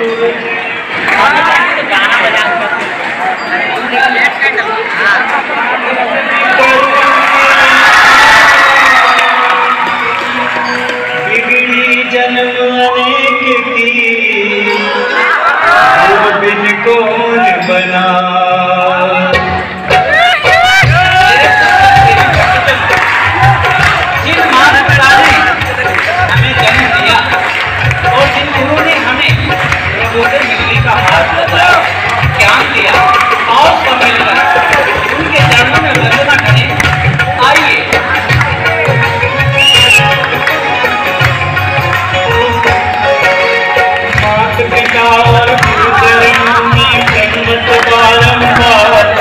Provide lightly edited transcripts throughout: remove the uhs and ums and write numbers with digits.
बिगड़ी जन्म अनेक की वो बिन कौन बना। जिन माता पिता ने हमें जन्म दिया और जिन गुरु ने हमें प्रभु से मिलने का मार्ग बताया, ज्ञान दिया, और सब मिलकर उनके चरणों में वंदना करें। आइए माता पिता और गुरुजनों में जन्मत बारंबार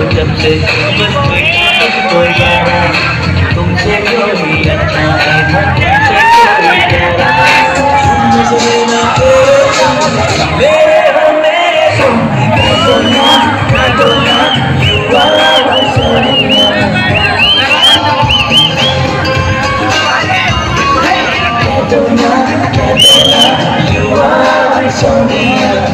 जब से बस कोई कहना तुमसे कोई अच्छा है तुमसे कोई कहना मुझे ना मेरे हो मेरे सोने का दोना you are my Sonia you are my Sonia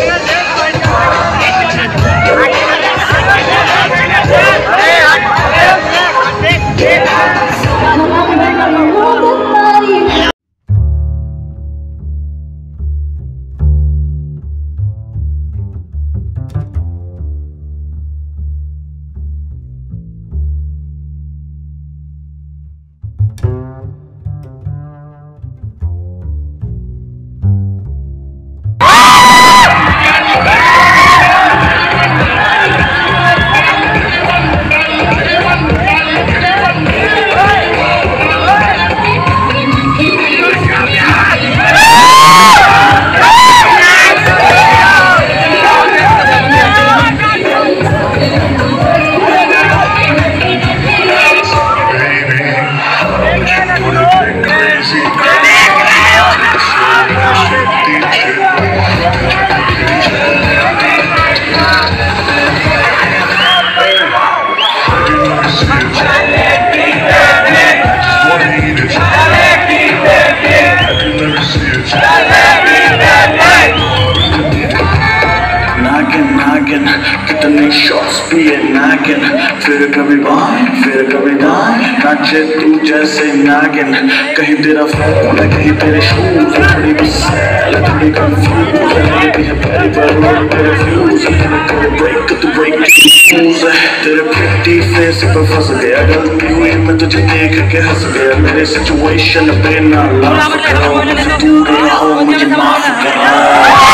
कितने शॉट्स पिए नागिन फिर कभी बाएं फिर कभी दाएं नाचे तू जैसे नागिन कहीं तेरा फोन है कहीं तेरे शूज थोड़ी गुस्सैल थोड़ी कंफ्यूज है तेरे तेरे फ्यूज तेरे ब्रेक तू ब्रेक तेरे प्रिटी फेस पे फंस गया गलती हुई मैं तुझे देख के हंस गया मेरे सिचुएशन पे ना लाफ करो मुझे दूर रहो मुझे माफ करो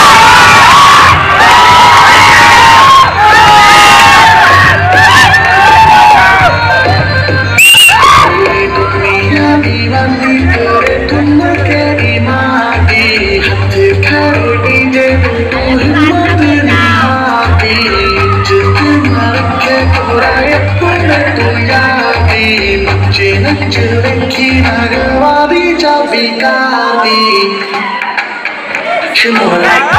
She more like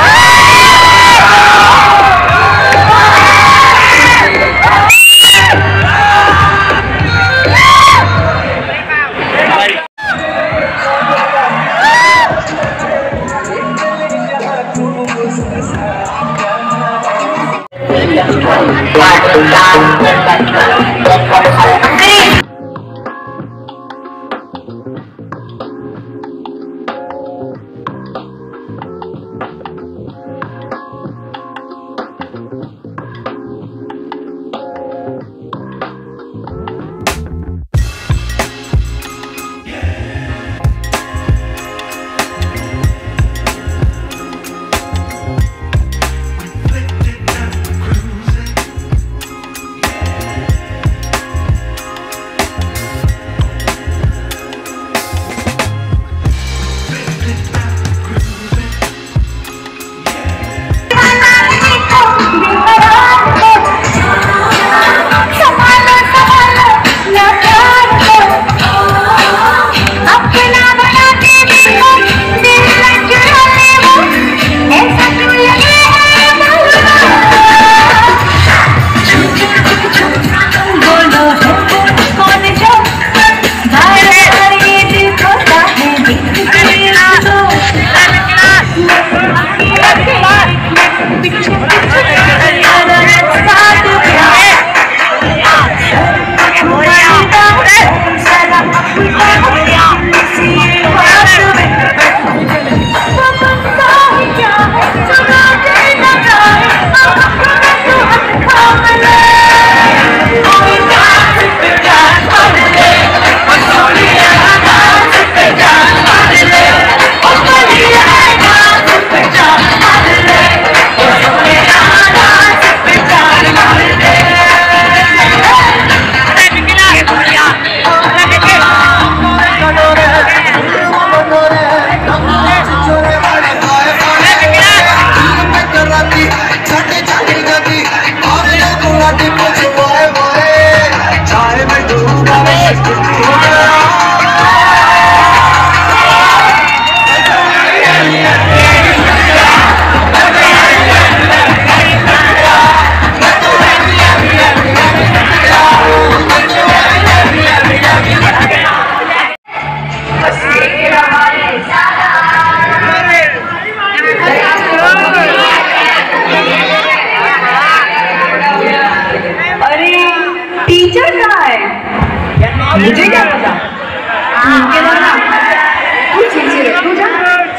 मुझे क्या पता? के ना कुछ चीजें तू जा।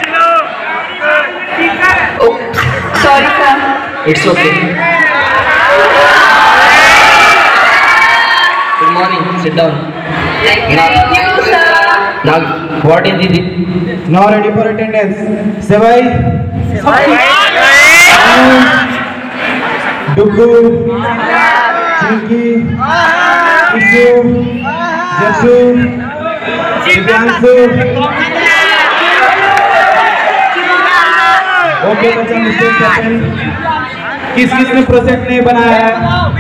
Sorry sir. It's okay. Good morning, sit down. Thank you sir. Now what is it? Now ready for attendance. Sevai, Duggu, Chinky, Kishu, Jashu, Divyanshu. Okay बच्चा, मिस्टेक सेकंड। किस किस ने प्रोजेक्ट नहीं बनाया है?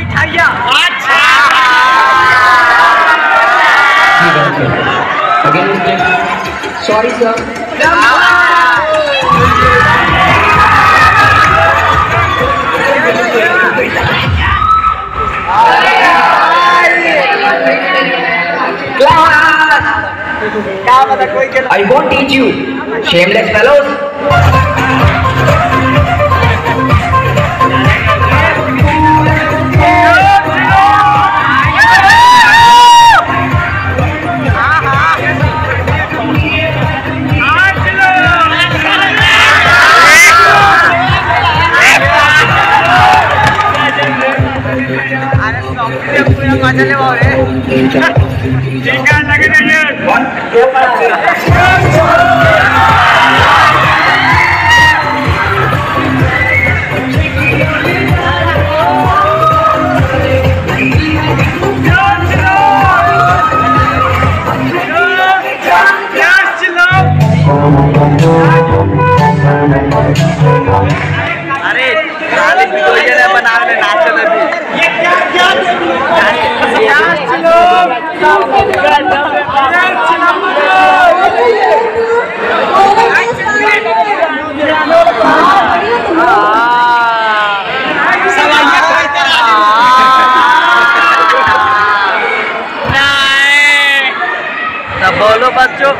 Again mistake. Sorry sir. I won't teach you, shameless fellows. अरे बना नाच बोलो बच्चों।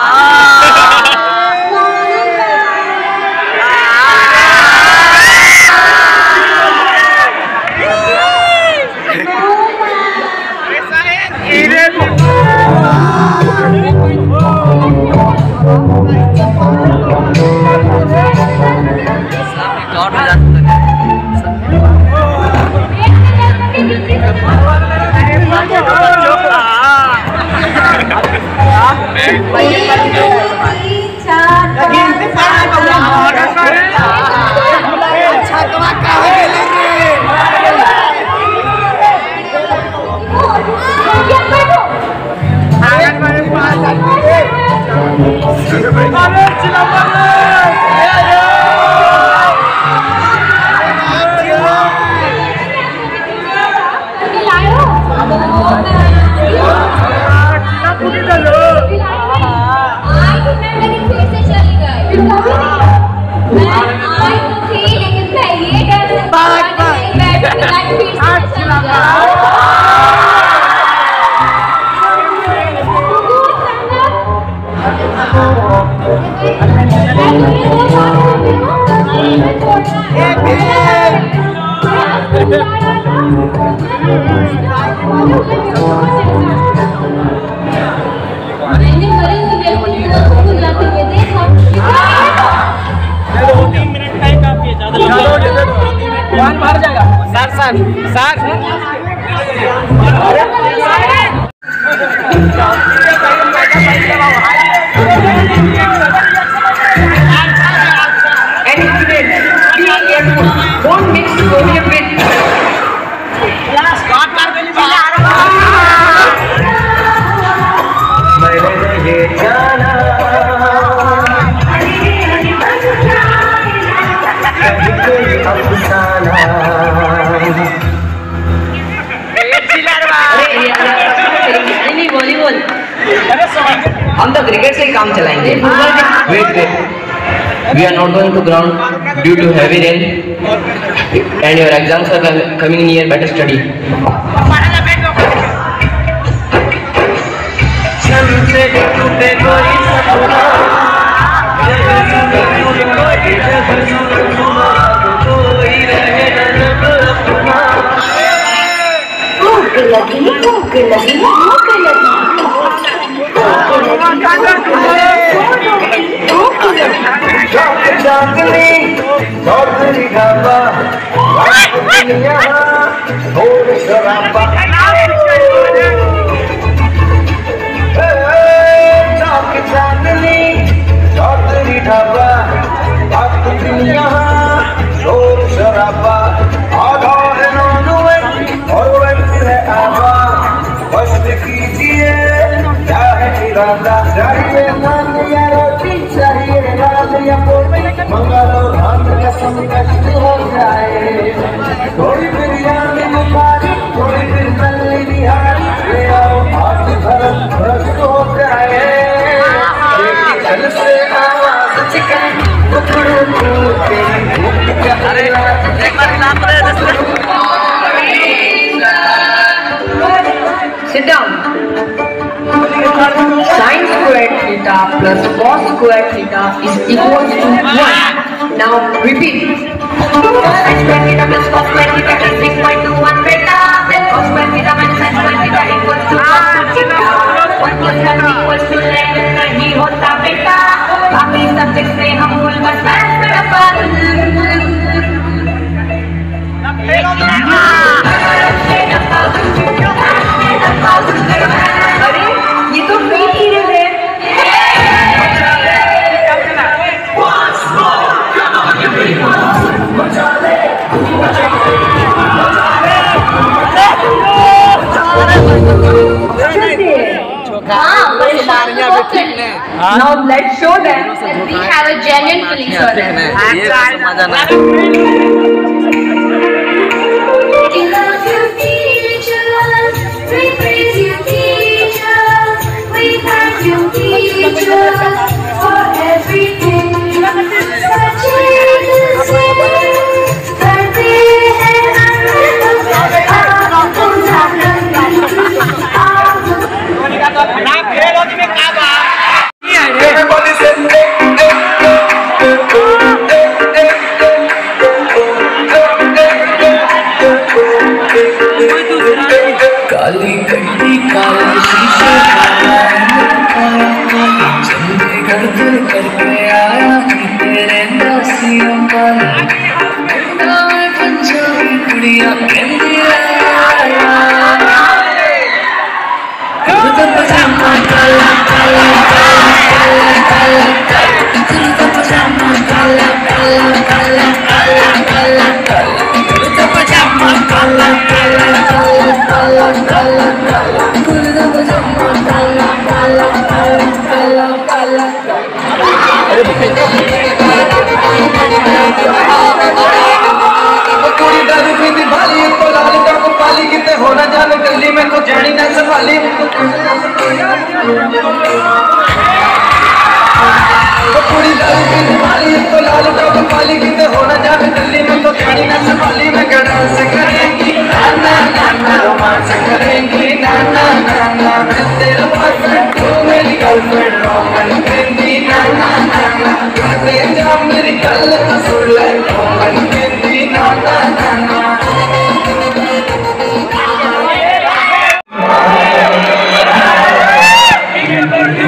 हम तो क्रिकेट से ही काम चलाएंगे। Wait, we are not going to ground due to heavy rain and your exams are coming near. Better study. भूख लगी, भूख लगी, भूख लगी। थोड़ी बिरयानी बुखारी, थोड़ी फिर नल्ली बिहारी, ले आओ हाथ भरत भ्रष्ट हो जाए। चल से आवाज चिकन टुकड़ों टूटे, अरे एक बार नाम ले Sit down. Sin squared theta plus cos squared theta is equal to 1. Now repeat. Sin squared theta plus cos squared theta is equal to 1 beta. Then cos squared theta minus sin squared theta equals to 1 theta. 1 plus 1 equals to 11 नहीं होता बेटा। बाकी subject से हम मूल बस अरे ये तो फ्री पीरियड है। Now let's show them that we have a genuine feelings for them. We love you teachers, we praise you teachers, we thank you teachers for everything. काली कट्टी काला शीशे करके आया तेरे नसीबों वाला पंजाबी कुड़िया कहती आया पजामा काला काला काला काला काला पजामा काला काला काला काला काला काला पजामा काला काला काला काला कुड़ी दारू पीती भाली को लाल का पाली किते होना जान गली में को जानी ना संभाली कुड़ी दारू पीती भाली को लाल का पाली किते होना जान गली में को जानी ना संभाली मैं डांस करेंगी नाना नाना रोमांस करेंगी नाना नाना मैं तेरा बॉयफ्रेंड तू मेरी गर्लफ्रेंड रोमन करेंगी नाना नाना मैं जा मेरी गल सुन ले रोमन करेंगी नाना नाना Happy birthday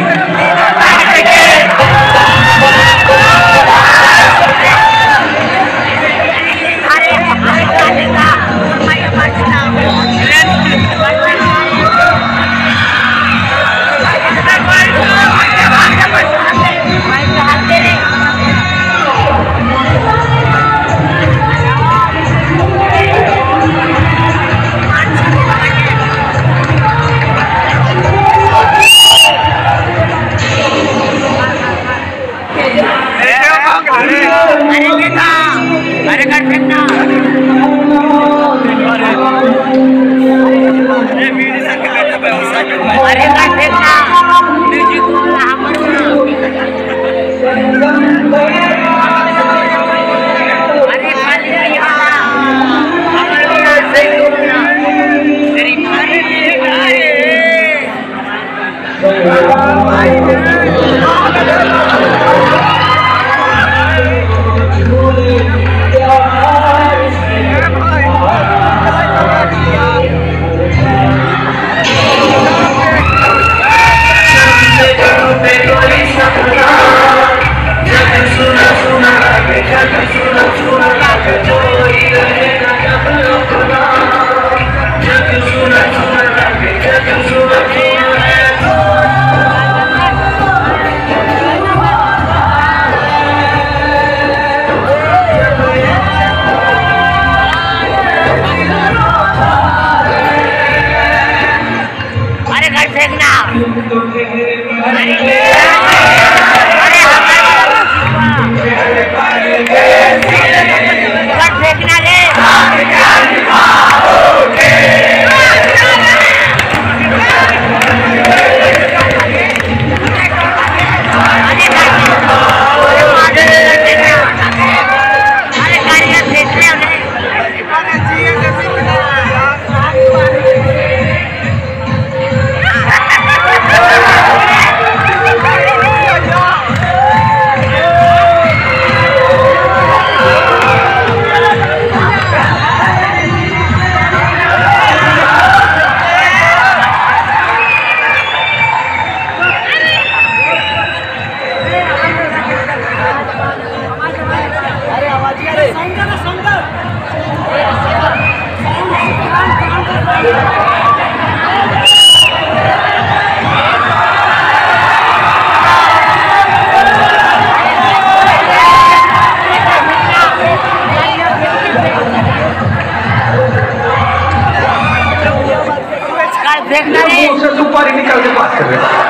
मुंह से सुपारी निकाल के पास कर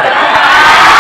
रहे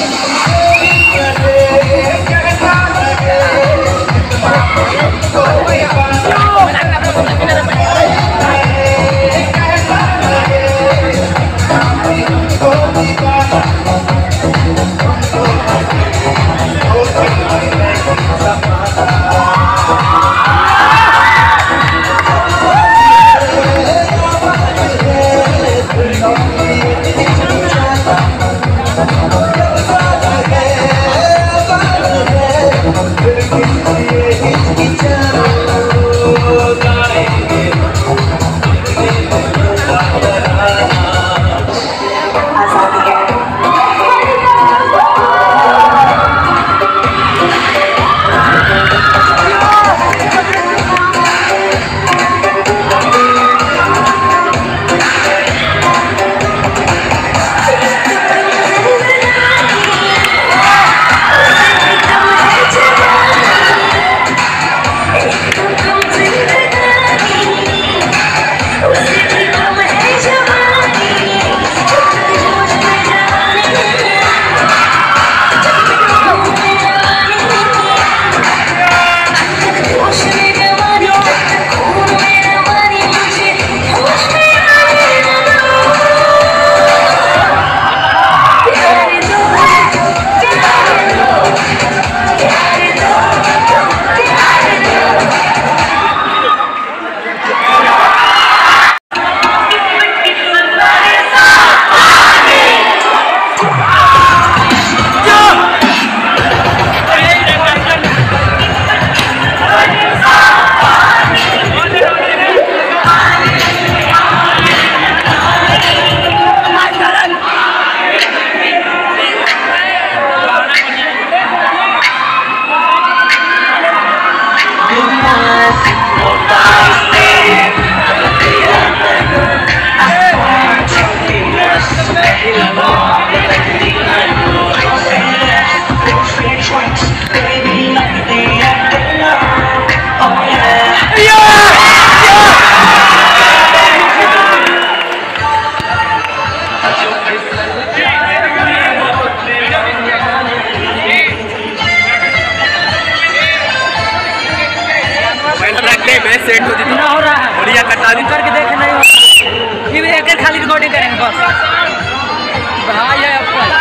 हैं सेट होती तो हो रहा है बढ़िया कटा दी करके देख नहीं हो फिर एक खाली रिकॉर्डिंग करेंगे बस भाई है आपका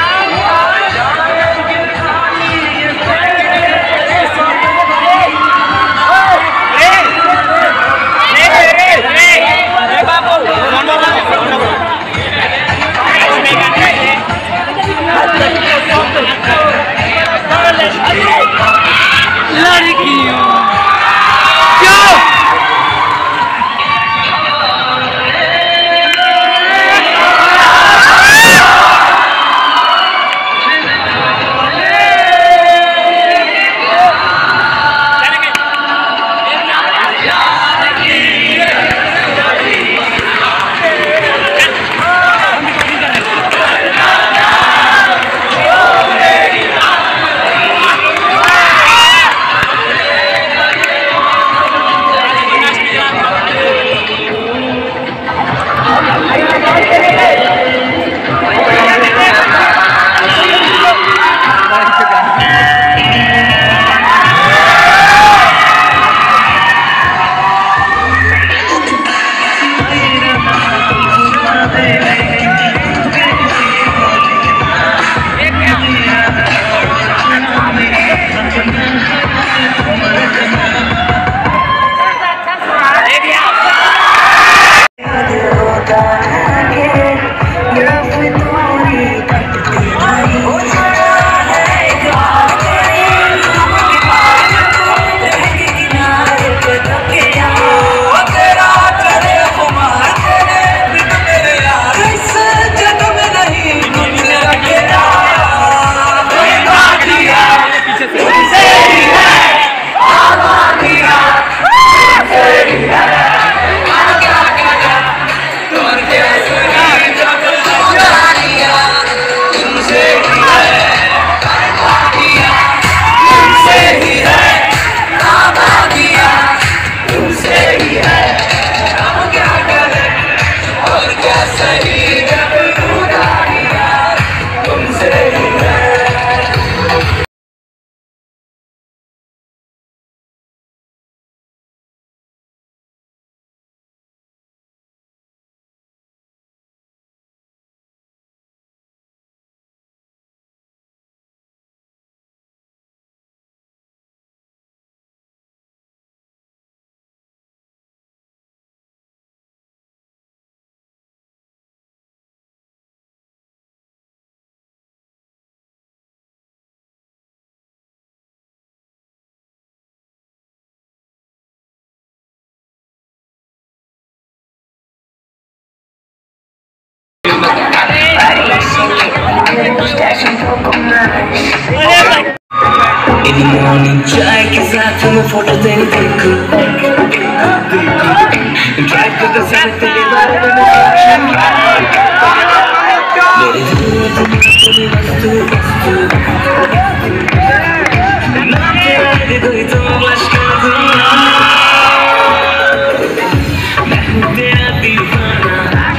In the morning चाय के साथ में फोटो तेरी देखूं ड्राइव करते समय तेरे बारे में मेरे दिल में तेरी वस्तु ना तेरा दे दो तो ब्लश कर दूंगा मैं हूँ तेरा दीवाना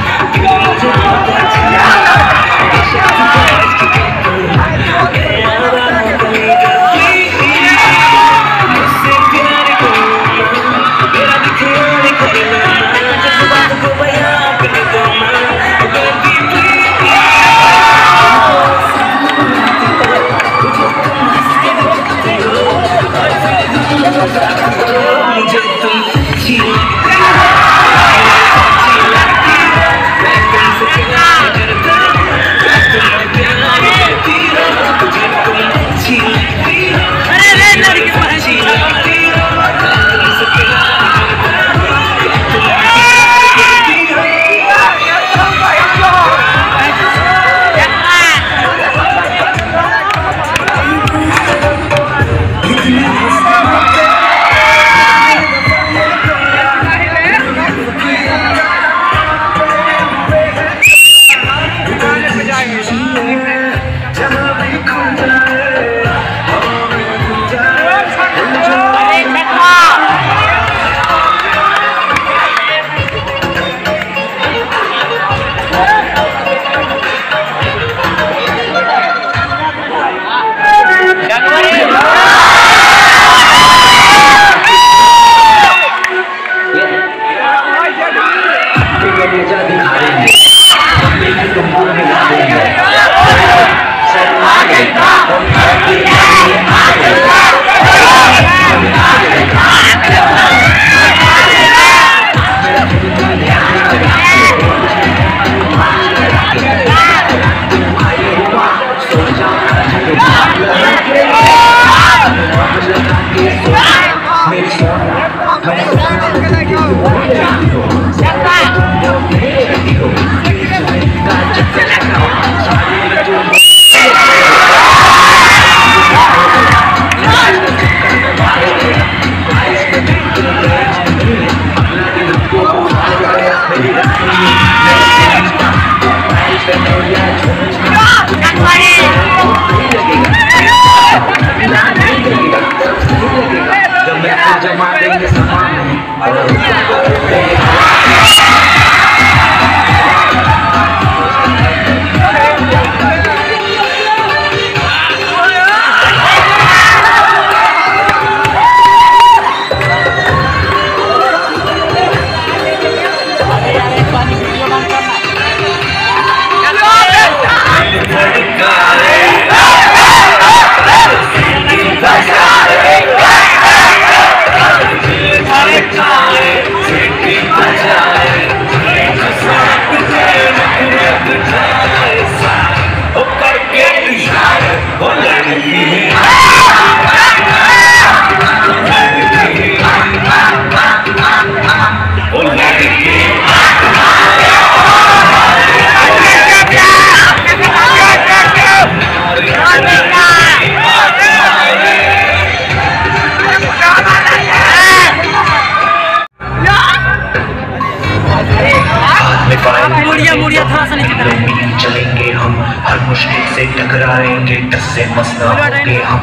चलेंगे हम हर मुश्किल से टकराएंगे टस से मसला होंगे हम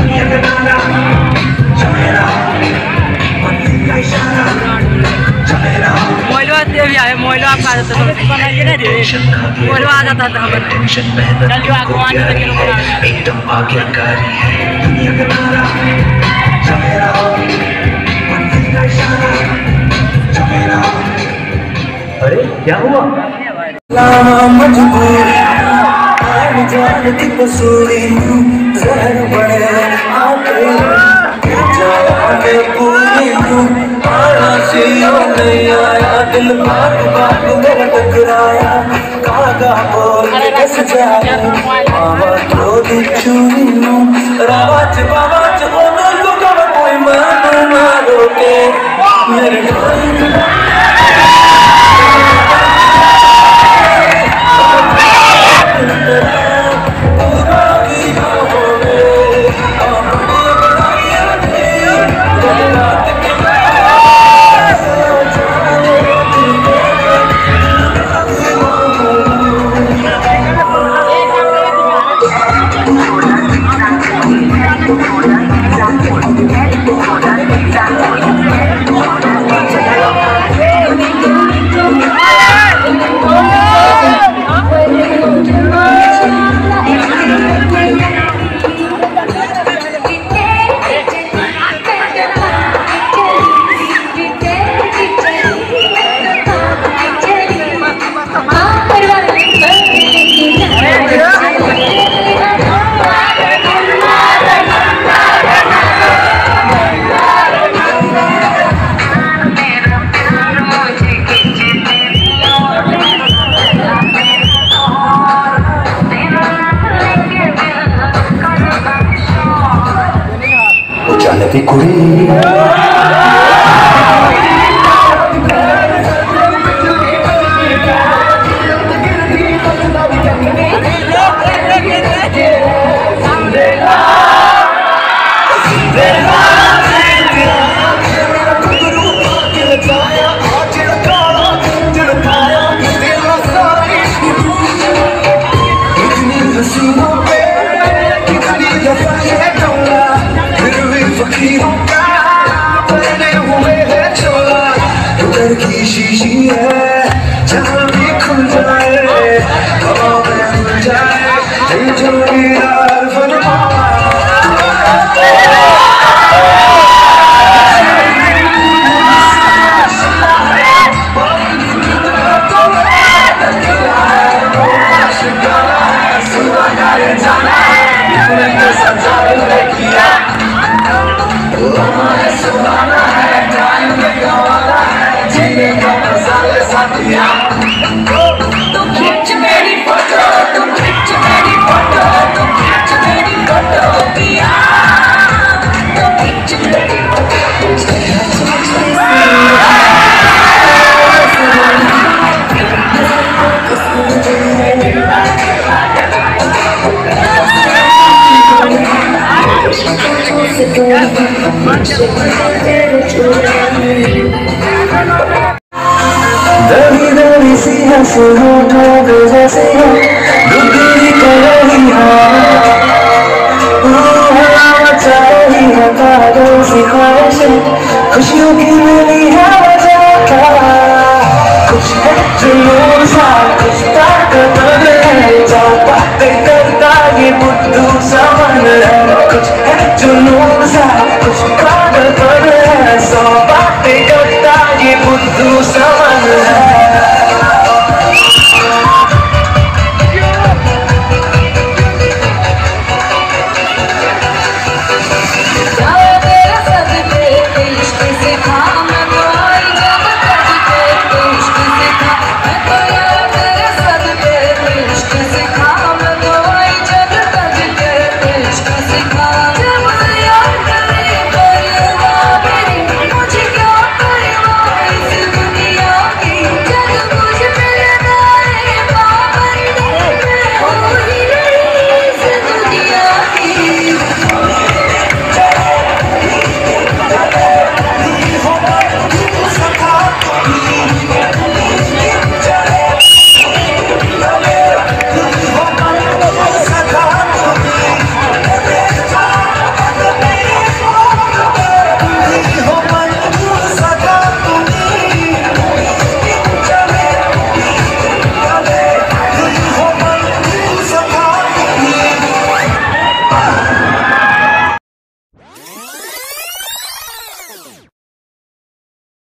एकदम आज्ञाकारी है दुनिया का नारा अरे क्या हुआ? मजबूरी जानती कसूरी जहर बड़े आगे पूरी आया सियो नहीं आया दिल बात बात मेरा टकराया कागा बोल बस जाए मामा तो दी चूरी रावाच बावाच होना तो कब कोई मानो ना रोके मेरे तेरे चूड़े दरी दरी सी हंसी होठों पे जैसे हो दुधुरी कलरिया हवा मचा रही है पागल सी ख्वाहिशें खुशियों की मिली है वजह कुछ है जुनून सा कुछ ताकत है जो बातें करता ये बुद्धू समन है कुछ है जुनून सा कुछ ताकत है सौ बातें करता ये बुद्धू समन